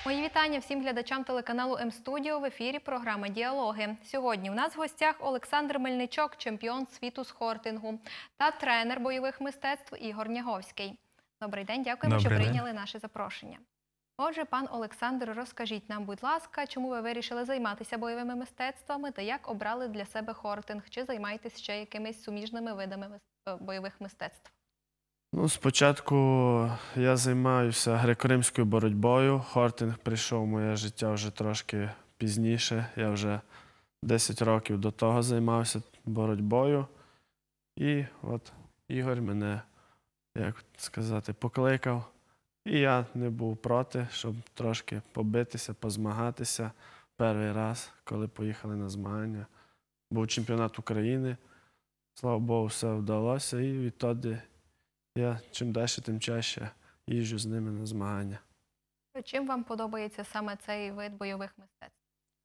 Мої вітання всім глядачам телеканалу М-студіо. В ефірі програма «Діалоги». Сьогодні у нас в гостях Олександр Мельничок, чемпіон світу з хортингу, та тренер бойових мистецтв Ігор Няговський. Добрий день, дякуємо, що прийняли наше запрошення. Отже, пан Олександр, розкажіть нам, будь ласка, чому ви вирішили займатися бойовими мистецтвами та як обрали для себе хортинг? Чи займаєтесь ще якимись суміжними видами бойових мистецтв? Спочатку я займаюся греко-римською боротьбою. Хортинг прийшов в моє життя вже трошки пізніше. Я вже 10 років до того займався боротьбою. І от Ігор мене, як сказати, покликав. І я не був проти, щоб трошки побитися, позмагатися. Перший раз, коли поїхали на змагання, був чемпіонат України. Слава Богу, все вдалося. І відтоді я чим далі, тим чаще їжджу з ними на змагання. Чим вам подобається саме цей вид бойових мистецтв?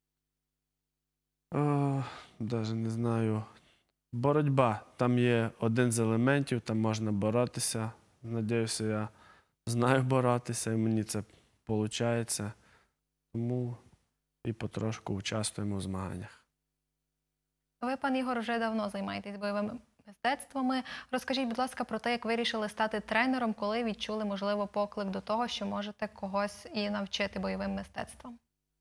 Навіть не знаю. Боротьба. Там є один з елементів, там можна боротися. Надіюся, я знаю боротися, і мені це виходить. Тому і потрошку участвуємо в змаганнях. Ви, пан Ігор, вже давно займаєтесь бойовими мистецтвами. Розкажіть, будь ласка, про те, як вирішили стати тренером, коли відчули, можливо, поклик до того, що можете когось і навчити бойовим мистецтвам.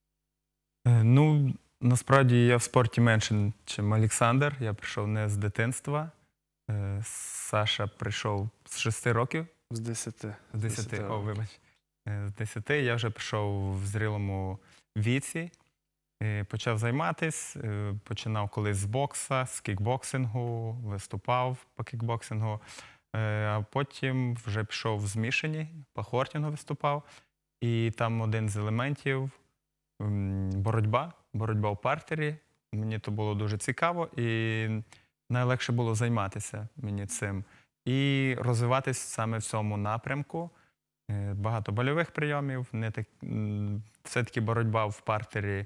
Насправді я в спорті менше, ніж Олександр. Я прийшов не з дитинства. Саша прийшов з 6 років. З 10. З 10, вибач. З 10 я вже прийшов в зрілому віці. Почав займатися, починав колись з бокса, з кікбоксингу, виступав по кікбоксингу, а потім вже пішов в змішані, по хортингу виступав. І там один з елементів – боротьба в партері. Мені то було дуже цікаво і найлегше було займатися мені цим. І розвиватися саме в цьому напрямку. Багато больових прийомів, все-таки боротьба в партері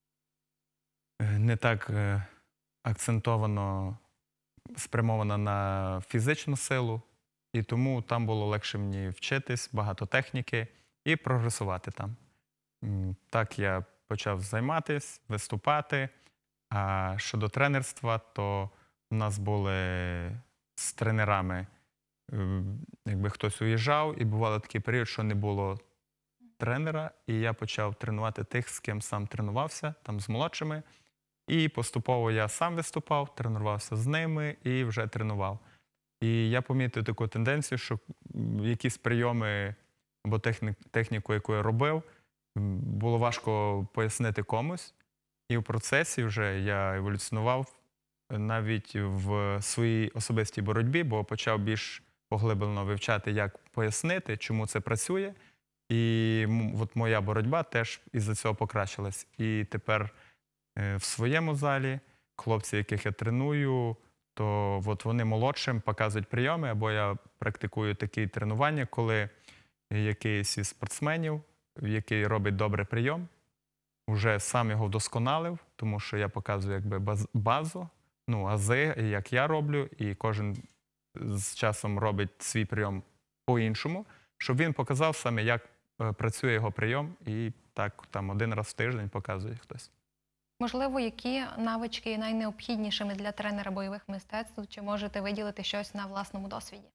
не так акцентовано спрямована на фізичну силу, і тому там було легше мені вчитись, багато техніки і прогресувати там. Так я почав займатися, виступати. А щодо тренерства, то у нас були з тренерами, якби хтось уїжджав, і бувало такий період, що не було тренера, і я почав тренувати тих, з ким сам тренувався, там з молодшими. І поступово я сам виступав, тренувався з ними і вже тренував. І я помітив таку тенденцію, що якісь прийоми або техніку, яку я робив, було важко пояснити комусь. І в процесі вже я еволюціонував навіть в своїй особистій боротьбі, бо почав більш поглиблено вивчати, як пояснити, чому це працює. І от моя боротьба теж із-за цього покращилась. І тепер в своєму залі хлопці, яких я треную, то от вони молодшим показують прийоми, або я практикую такі тренування, коли якийсь із спортсменів, який робить добрий прийом, вже сам його вдосконалив, тому що я показую якби базу, ази, як я роблю, і кожен з часом робить свій прийом по-іншому, щоб він показав саме, як працює його прийом, і так там один раз в тиждень показує хтось. Можливо, які навички є найнеобхіднішими для тренера бойових мистецтв? Чи можете виділити щось на власному досвіді?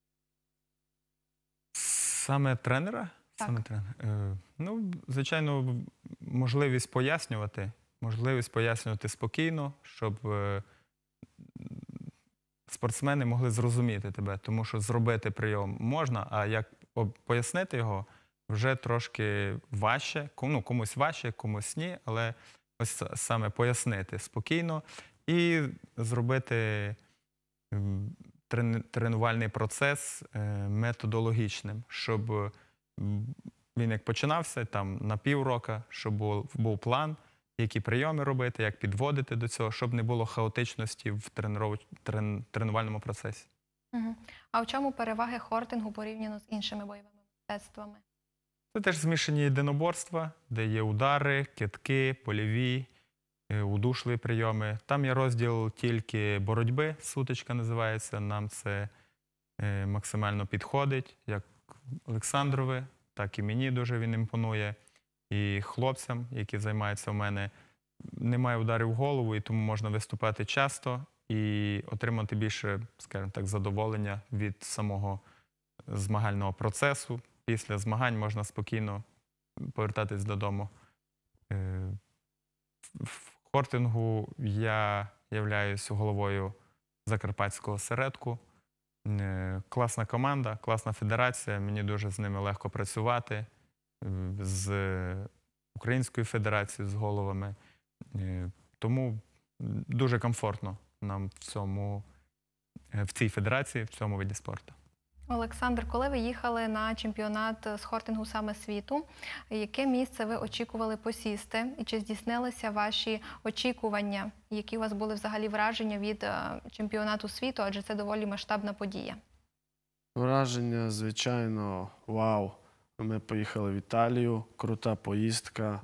Саме тренера? Так. Саме тренера. Звичайно, можливість пояснювати спокійно, щоб спортсмени могли зрозуміти тебе. Тому що зробити прийом можна, а як пояснити його вже трошки важче. Комусь важче, комусь ні, але ось саме пояснити спокійно і зробити тренувальний процес методологічним, щоб він як починався там на півроку, щоб був план, які прийоми робити, як підводити до цього, щоб не було хаотичності в тренувальному процесі. А в чому переваги хортингу порівняно з іншими бойовими мистецтвами? Це теж змішані єдиноборства, де є удари, кидки, польові, удушливі прийоми. Там є розділ тільки боротьби, сутичка називається. Нам це максимально підходить, як Олександрові, так і мені дуже він імпонує. і хлопцям, які займаються у мене. Немає ударів в голову, і тому можна виступати часто і отримати більше, скажімо так, задоволення від самого змагального процесу. Після змагань можна спокійно повертатись додому. В хортингу я являюсь головою Закарпатського осередку. Класна команда, класна федерація, мені дуже з ними легко працювати, з Українською федерацією, з головами. Тому дуже комфортно нам в цій федерації, в цьому виді спорту. Олександр, коли ви їхали на чемпіонат з хортингу саме світу, яке місце ви очікували посісти? І чи здійснилися ваші очікування? Які у вас були взагалі враження від чемпіонату світу, адже це доволі масштабна подія? Враження, звичайно, вау. Ми поїхали в Італію, крута поїздка,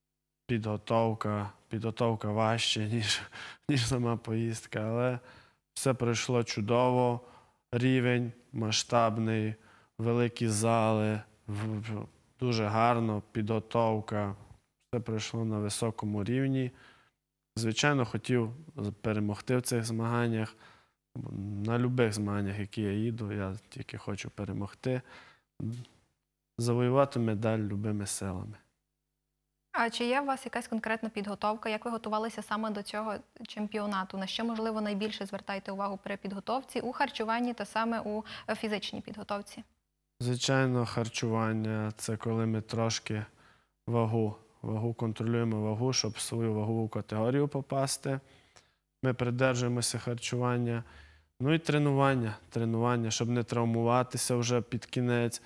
підготовка важче, ніж сама поїздка, але все пройшло чудово, рівень масштабний, великі зали, дуже гарно, підготовка, все пройшло на високому рівні. Звичайно, хотів перемогти в цих змаганнях, на будь-яких змаганнях, які я їду, я тільки хочу перемогти, завоювати медаль любими силами. А чи є у вас якась конкретна підготовка? Як ви готувалися саме до цього чемпіонату? На що, можливо, найбільше звертаєте увагу при підготовці, у харчуванні та саме у фізичній підготовці? Звичайно, харчування – це коли ми трошки контролюємо вагу, щоб в свою вагову категорію попасти. Ми придержуємося харчування. Ну і тренування, щоб не травмуватися вже під кінець.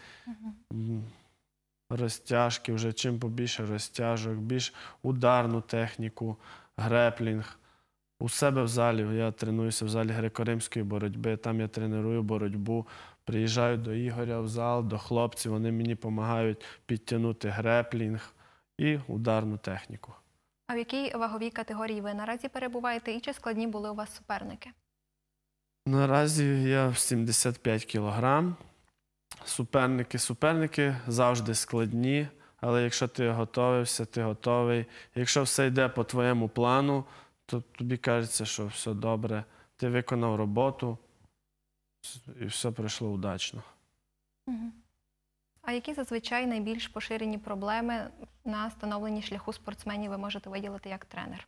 Розтяжки, вже чим побільше розтяжок, більш ударну техніку, греплінг. У себе в залі, я тренуюся в залі греко-римської боротьби, там я треную боротьбу, приїжджаю до Ігоря в зал, до хлопців, вони мені допомагають підтягнути греплінг і ударну техніку. А в якій ваговій категорії ви наразі перебуваєте і чи складні були у вас суперники? Наразі я в 75 кілограм. Суперники завжди складні, але якщо ти готовився, ти готовий. Якщо все йде по твоєму плану, то тобі кажеться, що все добре. Ти виконав роботу і все пройшло удачно. А які зазвичай найбільш поширені проблеми на становленні шляху спортсменів ви можете виділити як тренер?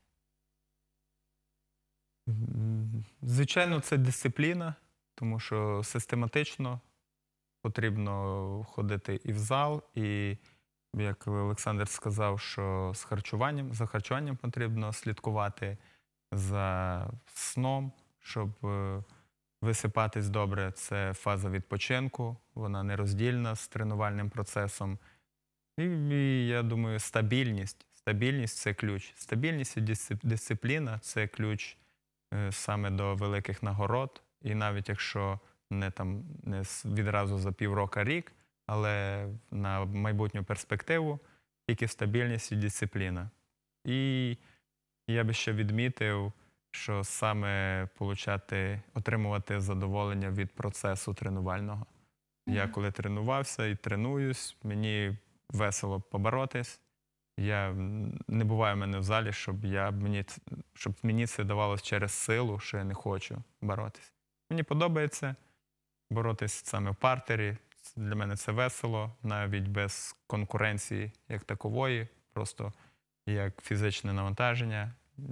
Звичайно, це дисципліна, тому що систематично потрібно ходити і в зал, і, як Олександр сказав, що за харчуванням потрібно слідкувати, за сном, щоб висипатись добре. Це фаза відпочинку, вона нероздільна з тренувальним процесом. І я думаю, стабільність. Стабільність – це ключ. Стабільність і дисципліна – це ключ саме до великих нагород. І навіть якщо не відразу за півроку, рік, але на майбутню перспективу тільки стабільність і дисципліна. І я би ще відмітив, що саме отримувати задоволення від процесу тренувального. Я коли тренувався і тренуюсь, мені весело поборотись. Не буває в мене в залі, щоб мені це давалося через силу, що я не хочу боротись. Мені подобається боротись саме в партері. Для мене це весело, навіть без конкуренції як такової, просто як фізичне навантаження.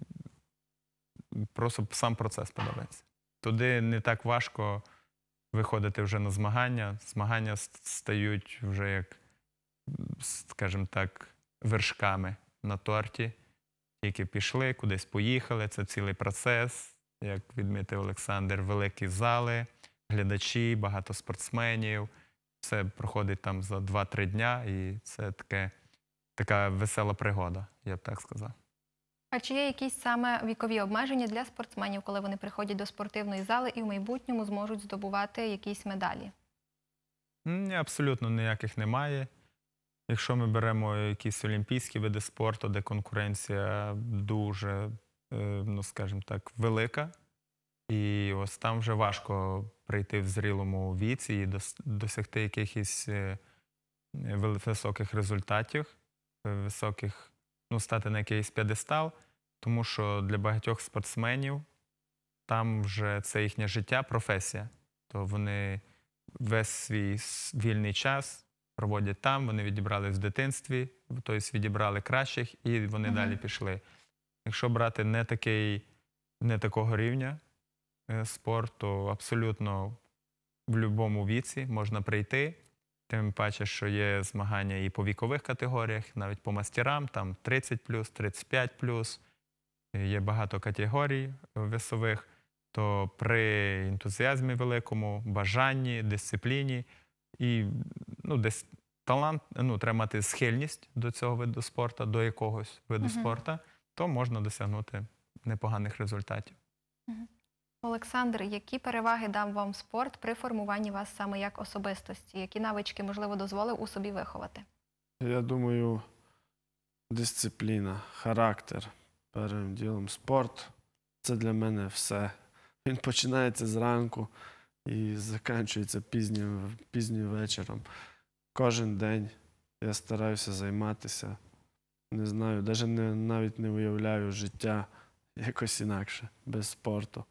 Просто сам процес подобається. Туди не так важко виходити вже на змагання. Змагання стають вже як, скажімо так, вершками на торті. Тільки пішли, кудись поїхали, це цілий процес. Як відмітив Олександр, великі зали, глядачі, багато спортсменів. Все проходить там за 2-3 дня, і це така весела пригода, я б так сказав. А чи є якісь саме вікові обмеження для спортсменів, коли вони приходять до спортивної зали і в майбутньому зможуть здобувати якісь медалі? Ні, абсолютно ніяких немає. Якщо ми беремо якісь олімпійські види спорту, де конкуренція дуже, скажімо так, велика, і ось там вже важко прийти в зрілому віці і досягти якихось високих результатів. високих, ну, стати на якийсь п'єдестал, тому що для багатьох спортсменів там вже це їхнє життя, професія. То вони весь свій вільний час проводять там, вони відібрали в дитинстві, тобто відібрали кращих, і вони далі пішли. Якщо брати не такого рівня спорт, то абсолютно в будь-якому віці можна прийти. Тим паче, що є змагання і по вікових категоріях, навіть по мастерам, там 30+, 35+, є багато категорій весових, то при ентузіазмі великому, бажанні, дисципліні і десь талант, треба мати схильність до цього виду спорту, до якогось виду спорту, то можна досягнути непоганих результатів. Олександр, які переваги дав вам спорт при формуванні вас саме як особистості? Які навички, можливо, дозволив у собі виховати? Я думаю, дисципліна, характер. Першим ділом спорт – це для мене все. Він починається зранку і закінчується пізнім вечором. Кожен день я стараюся займатися. Не знаю, навіть не уявляю життя якось інакше, без спорту.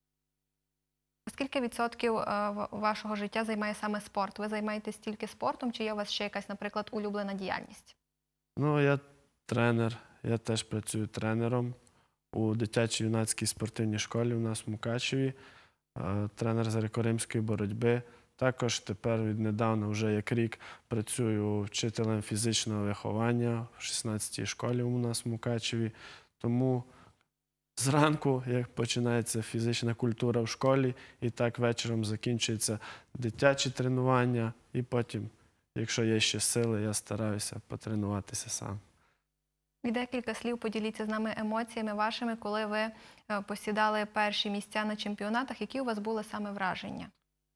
Скільки відсотків вашого життя займає саме спорт? Ви займаєтесь тільки спортом, чи є у вас ще якась, наприклад, улюблена діяльність? Ну, я тренер, я теж працюю тренером у дитячо-юнацькій спортивній школі у нас в Мукачеві, тренер з греко-римської боротьби. Також тепер віднедавна, вже як рік, працюю вчителем фізичного виховання в 16-й школі у нас в Мукачеві. Тому зранку, як починається фізична культура в школі, і так вечором закінчується дитячі тренування, і потім, якщо є ще сили, я стараюся потренуватися сам. І декілька слів поділіться з нами емоціями вашими, коли ви посідали перші місця на чемпіонатах. Які у вас були саме враження?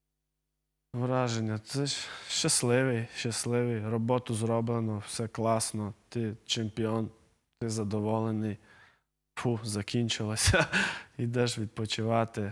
Враження. Це щасливий. Роботу зроблено, все класно. Ти чемпіон, ти задоволений. Закінчилося. Йдеш відпочивати.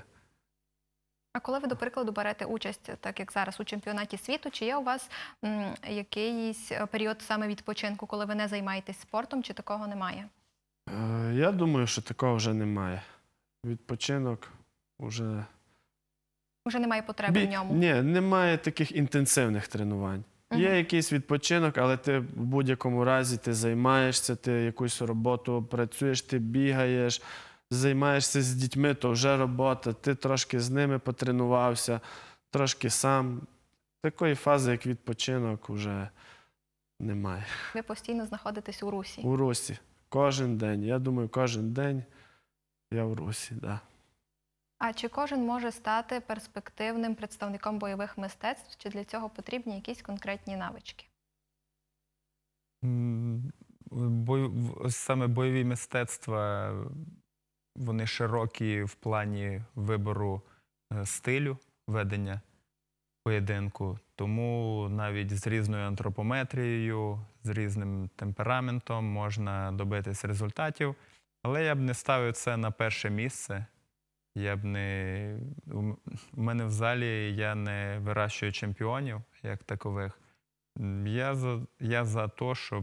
А коли ви, до прикладу, берете участь, так як зараз, у чемпіонаті світу, чи є у вас якийсь період саме відпочинку, коли ви не займаєтесь спортом, чи такого немає? Я думаю, що такого вже немає. Відпочинок вже... Уже немає потреби в ньому? Ні, немає таких інтенсивних тренувань. Є якийсь відпочинок, але ти в будь-якому разі ти займаєшся, ти якусь роботу працюєш, ти бігаєш, займаєшся з дітьми, то вже робота, ти трошки з ними потренувався, трошки сам. Такої фази, як відпочинок, вже немає. Ви постійно знаходитесь у русі? У русі. Кожен день. Я думаю, кожен день я в русі, так. Да. А чи кожен може стати перспективним представником бойових мистецтв, чи для цього потрібні якісь конкретні навички? Саме бойові мистецтва, вони широкі в плані вибору стилю ведення поєдинку. Тому навіть з різною антропометрією, з різним темпераментом можна добитись результатів. Але я б не ставив це на перше місце. У мене в залі я не вирощую чемпіонів як такових. Я за те, щоб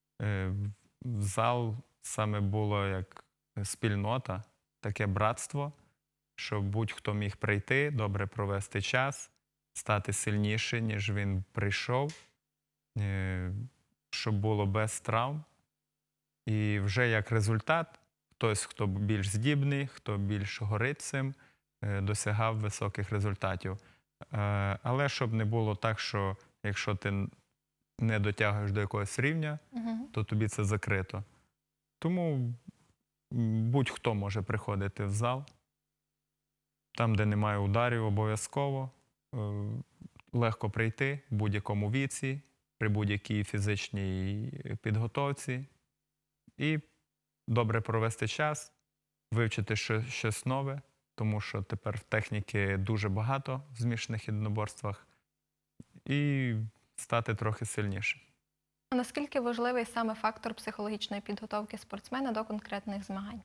зал саме було як спільнота, таке братство, щоб будь-хто міг прийти, добре провести час, стати сильніше, ніж він прийшов, щоб було без травм. І вже як результат хтось, хто більш здібний, хто більш горить цим, досягав високих результатів. Але щоб не було так, що якщо ти не дотягуєш до якогось рівня, то тобі це закрито. Тому будь-хто може приходити в зал. Там, де немає ударів, обов'язково. Легко прийти в будь-якому віці, при будь-якій фізичній підготовці. І добре провести час, вивчити щось нове, тому що тепер техніки дуже багато в змішаних єдиноборствах, і стати трохи сильніше. А наскільки важливий саме фактор психологічної підготовки спортсмена до конкретних змагань?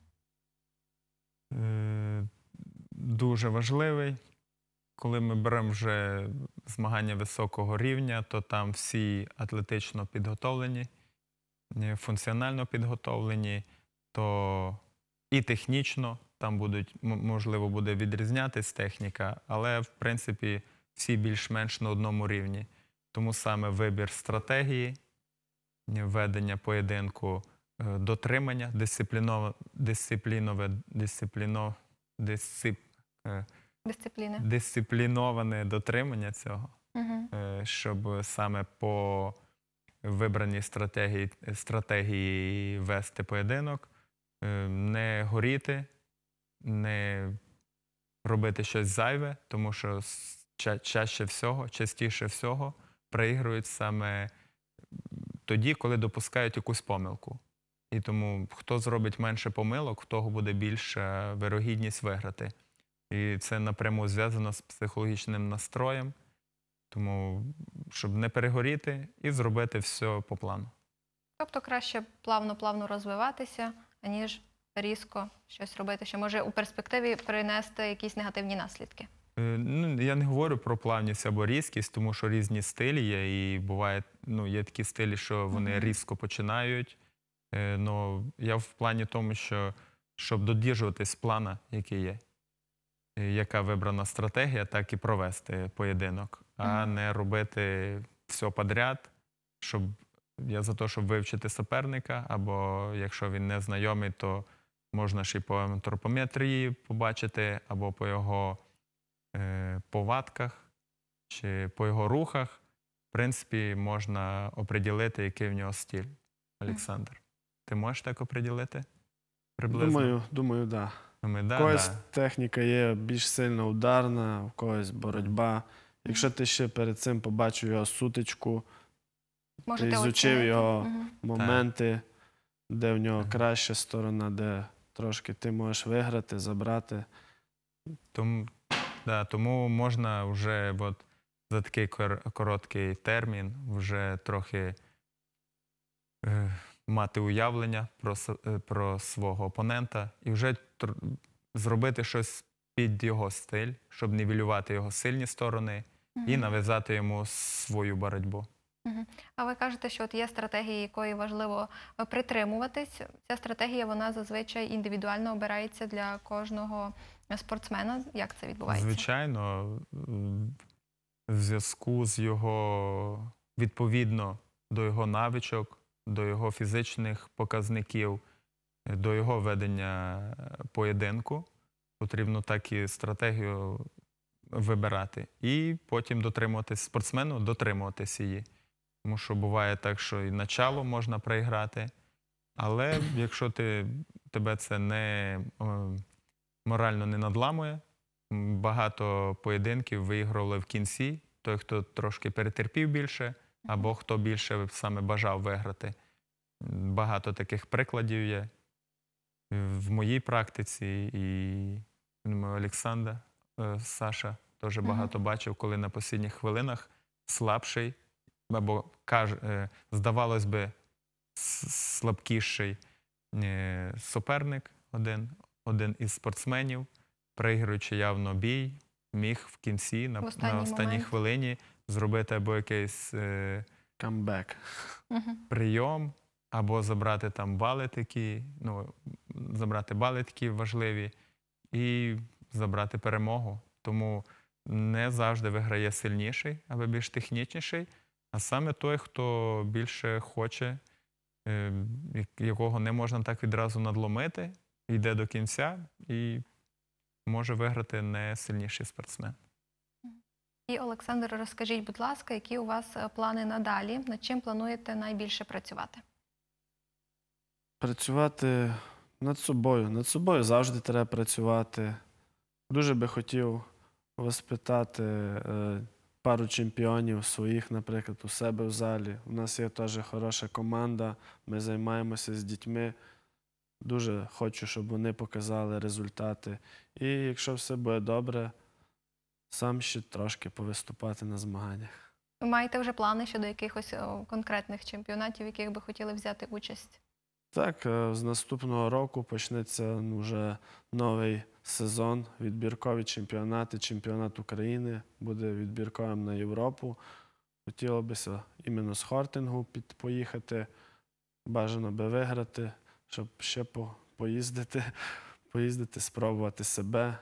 Дуже важливий. Коли ми беремо вже змагання високого рівня, то там всі атлетично підготовлені. функціонально підготовлені, то і технічно там можливо, буде відрізнятись техніка, але, в принципі, всі більш-менш на одному рівні. Тому саме вибір стратегії, ведення поєдинку, дотримання, дисципліноване дотримання цього, Мгм. щоб саме по вибраній стратегії вести поєдинок, не горіти, не робити щось зайве, тому що частіше всього проігрують саме тоді, коли допускають якусь помилку. І тому хто зробить менше помилок, в того буде більша вирогідність виграти. І це напряму зв'язано з психологічним настроєм, тому щоб не перегоріти і зробити все по плану. Тобто краще плавно-плавно розвиватися, аніж різко щось робити, що може у перспективі принести якісь негативні наслідки. Ну, я не говорю про плавність або різкість, тому що різні стилі є, і буває, є такі стилі, що вони різко починають. Но я в плані тому, що щоб додержуватись плана, який є, яка вибрана стратегія, так і провести поєдинок, а не робити все підряд, я за те, щоб вивчити суперника, або якщо він не знайомий, то можна ж і по антропометрії побачити, або по його повадках, чи по його рухах. В принципі, можна оприділити, який в нього стиль. Олександр, ти можеш так оприділити? Приблизно? Думаю, да. Думаю, У да, когось да. техніка є більш сильно ударна, у когось боротьба. Якщо ти ще перед цим побачив його сутичку, ти Можете ізучив оцінити. його Мгм. моменти, де в нього краща сторона, де трошки ти можеш виграти, забрати. Тому можна вже за такий короткий термін вже трохи мати уявлення про свого опонента і вже зробити щось під його стиль, щоб нівелювати його сильні сторони і нав'язати йому свою боротьбу. Мгм. А ви кажете, що от є стратегії, якої важливо притримуватись. Ця стратегія, вона зазвичай індивідуально обирається для кожного спортсмена. Як це відбувається? Звичайно, в зв'язку з відповідно до його навичок, до його фізичних показників, до його ведення поєдинку, потрібно так і стратегію вибирати. І потім спортсмену дотримуватись її. Тому що буває так, що і начало можна проіграти, але якщо тебе це морально не надламує, багато поєдинків виігрували в кінці, той, хто трошки перетерпів більше, або хто більше саме бажав виграти. Багато таких прикладів є в моїй практиці, і Олександр, Саша теж багато бачив, коли на останніх хвилинах слабший, або, здавалось би, слабкіший суперник, один із спортсменів, проігруючи явно бій, міг в кінці, на останній хвилині зробити або якийсь Камбек. прийом, або забрати там бали такі важливі і забрати перемогу. Тому не завжди виграє сильніший або більш технічніший, а саме той, хто більше хоче, якого не можна так відразу надломити, йде до кінця і може виграти не сильніший спортсмен. І, Олександр, розкажіть, будь ласка, які у вас плани надалі? Над чим плануєте найбільше працювати? Працювати над собою. Над собою завжди треба працювати. Дуже би хотів воспитати пару чемпіонів своїх, наприклад, у себе в залі. У нас є теж хороша команда, ми займаємося з дітьми. Дуже хочу, щоб вони показали результати. І якщо все буде добре, сам ще трошки повиступати на змаганнях. Ви маєте вже плани щодо якихось конкретних чемпіонатів, в яких би хотіли взяти участь? Так, з наступного року почнеться вже новий сезон, відбіркові чемпіонати, чемпіонат України буде відбірковим на Європу. Хотілося б іменно з хортингу поїхати, бажано би виграти, щоб ще поїздити, спробувати себе.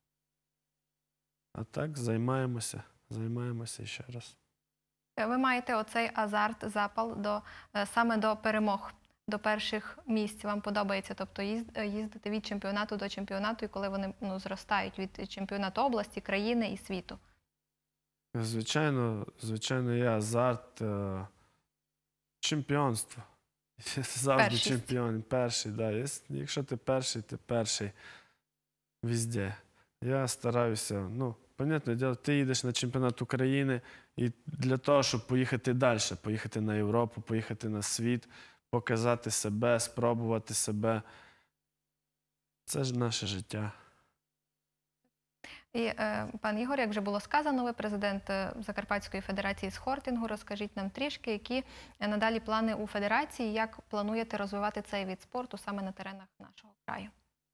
А так займаємося ще раз. Ви маєте оцей азарт, запал саме до перемог, до перших місць. Вам подобається, тобто їздити від чемпіонату до чемпіонату, і коли вони зростають від чемпіонату області, країни і світу. Звичайно, є азарт, чемпіонство. Завжди Першість. чемпіон, перший. Да. Якщо ти перший везде. Я стараюся, понятне діло, ти їдеш на чемпіонат України і для того, щоб поїхати далі, поїхати на Європу, поїхати на світ, показати себе, спробувати себе. Це ж наше життя. І, пан Ігор, як вже було сказано, ви президент Закарпатської федерації з хортингу. Розкажіть нам трішки, які надалі плани у федерації, як плануєте розвивати цей вид спорту саме на теренах нашого краю?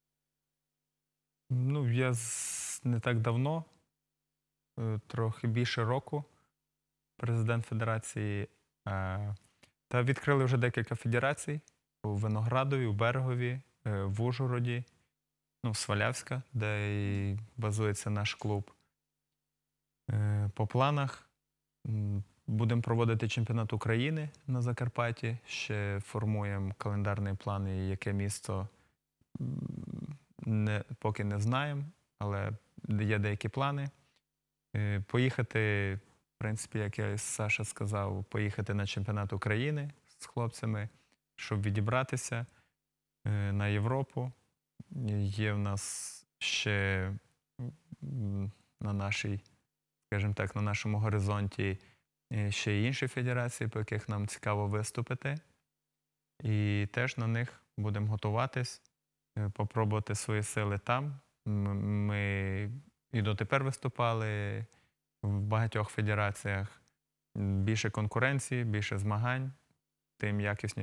Я не так давно, трохи більше року, президент федерації, та відкрили вже декілька федерацій у Виноградові, у Берегові, в Ужгороді, Свалявська, де і базується наш клуб. По планах будемо проводити чемпіонат України на Закарпатті, ще формуємо календарний план, і яке місто поки не знаємо, але є деякі плани. Поїхати, в принципі, як я Саша сказав, поїхати на чемпіонат України з хлопцями, щоб відібратися на Європу. Є в нас ще на нашій, скажімо так, на нашому горизонті ще й інші федерації, по яких нам цікаво виступити. І теж на них будемо готуватись, попробувати свої сили там. Ми і дотепер виступали в багатьох федераціях. Більше конкуренції, більше змагань, тим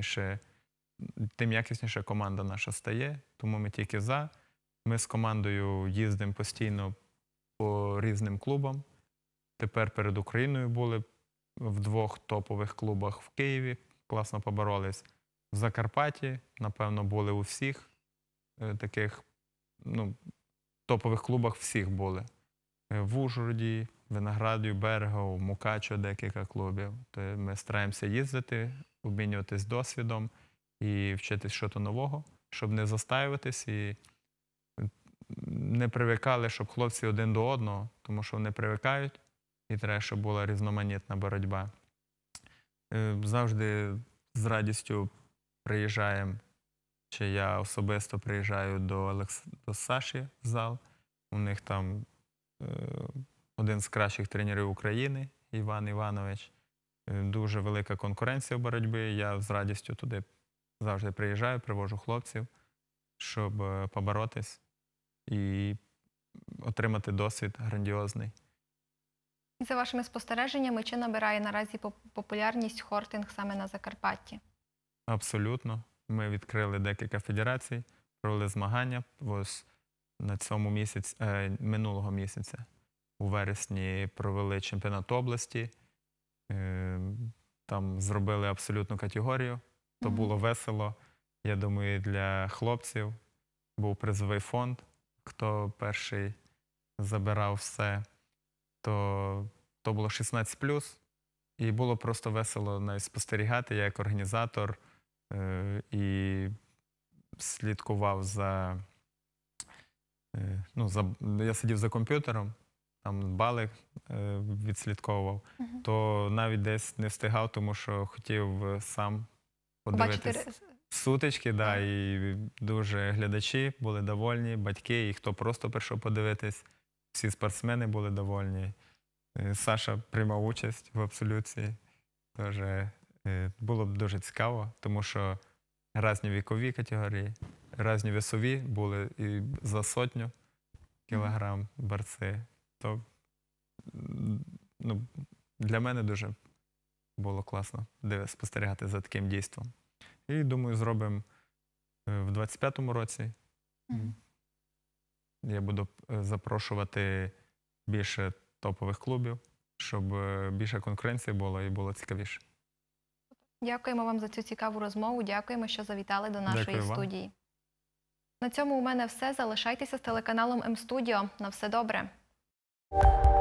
якісніше команда наша стає, тому ми тільки за. Ми з командою їздимо постійно по різним клубам. Тепер перед Україною були в 2 топових клубах в Києві, класно поборолись. В Закарпатті, напевно, були у всіх таких топових клубах всіх були. В Ужгороді, Винограді, Берегов, Мукачево, декілька клубів. То ми стараємося їздити, обмінюватись досвідом і вчитись щось нового, щоб не застаюватись і не привикали, щоб хлопці один до одного, тому що вони привикають, і треба, щоб була різноманітна боротьба. Завжди з радістю приїжджаємо, чи я особисто приїжджаю до Саші в зал. У них там один з кращих тренерів України, Іван Іванович. Дуже велика конкуренція в боротьбі. Я з радістю туди завжди приїжджаю, привожу хлопців, щоб поборотись і отримати досвід грандіозний. І за вашими спостереженнями, чи набирає наразі популярність хортинг саме на Закарпатті? Абсолютно. Ми відкрили декілька федерацій, провели змагання. Ось на цьому місяці, минулого місяця, у вересні провели чемпіонат області. Там зробили абсолютну категорію. То було весело. Я думаю, для хлопців був призовий фонд. Хто перший забирав все, то було 16+. І було просто весело навіть спостерігати. Я як організатор і слідкував я сидів за комп'ютером, там бали відслідковував, то навіть десь не встигав, тому що хотів сам подивитися сутички, і дуже глядачі були довольні, батьки, і хто просто прийшов подивитись, всі спортсмени були довольні. Саша приймав участь в абсолюції, тож було б дуже цікаво, тому що різні вікові категорії, різні весові були і за 100 кілограм борці. То для мене дуже було класно спостерігати за таким дійством. І, думаю, зробимо в 25-му році. Я буду запрошувати більше топових клубів, щоб більше конкуренції було і було цікавіше. Дякуємо вам за цю цікаву розмову. Дякуємо, що завітали до нашої Дякую вам. студії. На цьому у мене все. Залишайтеся з телеканалом М-студіо. На все добре.